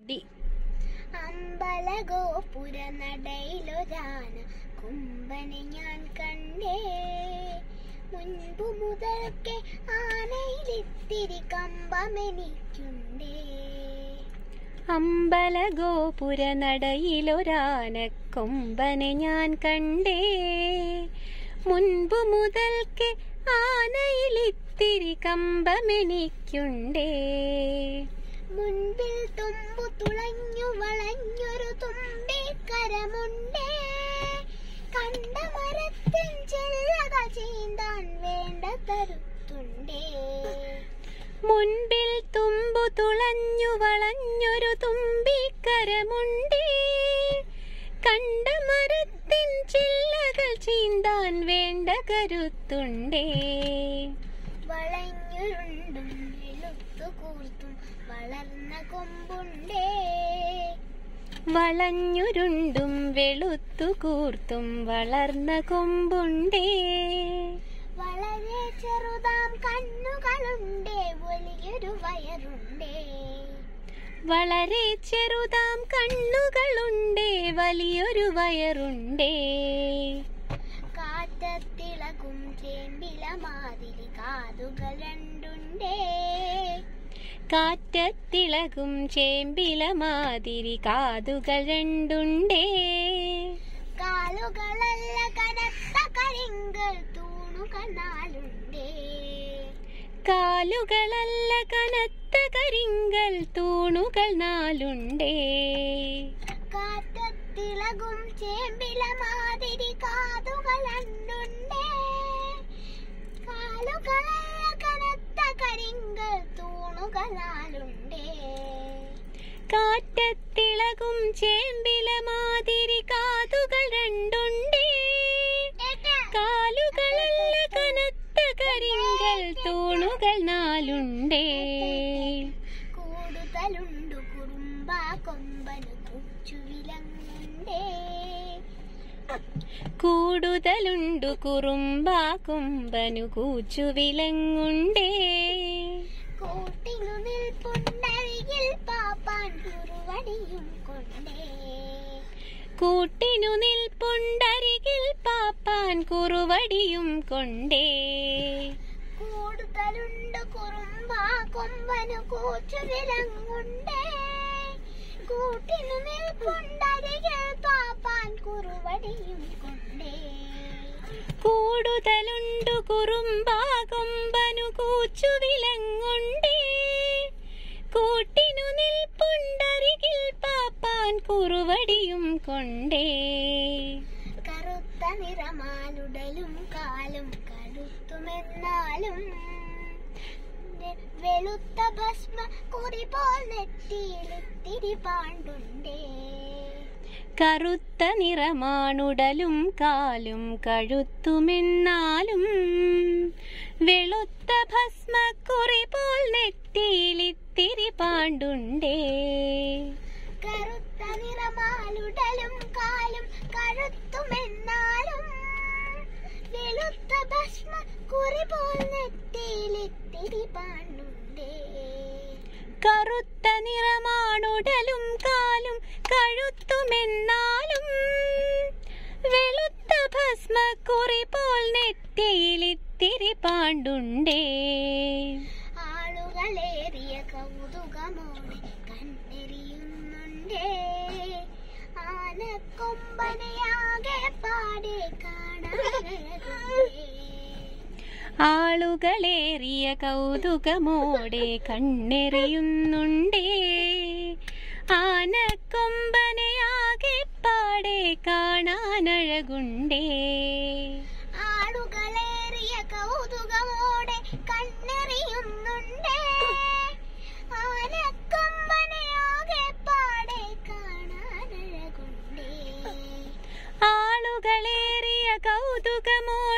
അമ്പലഗോപുര നടയിലൊരാന കൊമ്പനെ ഞാൻ കണ്ടേ. മുൻപു മുതൽക്കെ ആനയിലിത്തിരി കമ്പമെനിക്കുണ്ടേ. അമ്പലഗോപുര നടയിലൊരാന കൊമ്പനെ ഞാൻ കണ്ടേ. മുൻപു മുതൽക്കെ ആനയിലിത്തിരി കമ്പമെനിക്കുണ്ടേ. മുൻപിൽ തുമ്പു തുളഞ്ഞു വളഞ്ഞൊരു തുമ്പിക്കരമുണ്ടേ. കണ്ട മരത്തിൻ ചില്ലക ചീന്താൻ വേണ്ട കരുത്തുണ്ടേ. മുൻപിൽ തുമ്പു തുളഞ്ഞു വളഞ്ഞൊരു തുമ്പിക്കരമുണ്ടേ. കണ്ട മരത്തിൻ ചില്ലകൾ ചീന്താൻ വേണ്ട കരുത്തുണ്ടേ. വളഞ്ഞുരുണ്ടും വെളുത്തു കൂർത്തും വളർന്ന കൊമ്പുണ്ടേ. വളഞ്ഞുരുണ്ടും വെളുത്തു കൂർത്തും വളർന്ന കൊമ്പുണ്ടേ. വളരെ ചെറുതാം കണ്ണുകളുണ്ടേ, വലിയൊരു വയറുണ്ടേ. വളരെ ചെറുതാം കണ്ണുകളുണ്ടേ, വലിയൊരു വയറുണ്ടേ. കാറ്റത്തിളകും ചേമ്പില മാതിരി കാതുകൾ രണ്ടുണ്ടേ. കാറ്റത്തിളകും ചേമ്പില മാതിരി കാതുകൾ രണ്ടുണ്ടേ. കാലുകളല്ല കനത്ത കരിങ്കൽ തൂണുകൾ നാലുണ്ടേ. കാലുകളല്ല കനത്ത കരിങ്കൽ തൂണുകൾ നാലുണ്ടേ. കാറ്റത്തിളകും ചേമ്പില മാതിരി കാതുകൾ രണ്ടുണ്ടേ. കാലുകളല്ല കനത്ത കരിങ്കൽ തൂണുകൾ നാലുണ്ടേ. കാറ്റത്തിളകും ചേമ്പില മാതിരി കാതുകൾ രണ്ടുണ്ടേ. കാലുകളല്ല കനത്ത കരിങ്കൽ തൂണുകൾ നാലുണ്ടേ. കൂടുതലുണ്ടു കുറുമ്പാ കൊമ്പനു കൂച്ചുവിലങ്ങുണ്ടേ. കൂടുതലുണ്ടു കുറുമ്പാ കൊമ്പനു കൂച്ചുവിലങ്ങുണ്ടേ. കൂട്ടിനു നിൽപ്പുണ്ടരികിൽ പാപ്പാൻ കുറുവടിയും കൊണ്ടേ. കൂട്ടിനു നിൽപ്പുണ്ടരികിൽ പാപ്പാൻ കുറുവടിയും കൊണ്ടേ. കൂടുതലുണ്ട് കുറുമ്പാ കൊമ്പനു കൂച്ചുവിലങ്ങുണ്ടേ. കൂട്ടിനു നിൽപ്പുണ്ടരികിൽ പാപ്പാൻ കുറുവടിയും കൊണ്ടേ. കൂടുതലുണ്ടു കുറുമ്പാ കൊമ്പനു കൂച്ചുവിലങ്ങുണ്ടേ. കൂട്ടിനു നിൽപ്പുണ്ടരികിൽ പാപ്പാൻ കുറുവടിയും കൊണ്ടേ. കറുത്ത നിറമാലുടലും കാലും കഴുത്തുമെന്നാലും വെളുത്ത ഭസ്മ കുറി പോൽ നെറ്റിയിലിത്തിരി പാണ്ടുണ്ടേ. കറുത്ത നിറമാണുടലും കാലും കഴുത്തുമെന്നാലും വെളുത്ത ഭസ്മക്കുറി പോൽ നെറ്റിയിലിത്തിരി പാണ്ടുണ്ടേ. കറുത്ത നിറമാലുടലും കാലും കഴുത്തുമെന്നാലും വെളുത്ത ഭസ്മ കുറി പോൽ നെറ്റിയിലിത്തിരി പാണ്ടുണ്ടേ. കറുത്ത നിറമാണുടലും കാലും കഴുത്തുമെന്നാലും വെളുത്ത ഭസ്മക്കുറി പോൽ നെറ്റിയിലിത്തിരി പാണ്ടുണ്ടേ. ആളുകളേറിയ കൗതുകമോടെ കണ്ണെറിയുന്നുണ്ടേ. ആനക്കൊമ്പനെയാകെ പാടെ കാണാനഴകുണ്ടേ. ആളുകളേറിയ കൗതുകമോടെ കണ്ണെറിയുന്നുണ്ടേ. ആനക്കൊമ്പനെയാകെ പാടെ കാണാനഴകുണ്ടേ. ആളുകളേറിയ കൗതുകമോടെ കണ്ണെറിയുന്നുണ്ടേ. ആനക്കൊമ്പനെയാകെ പാടെ കാണാനഴകുണ്ടേ. ആളുകളേറിയ കൗതുകമോടെ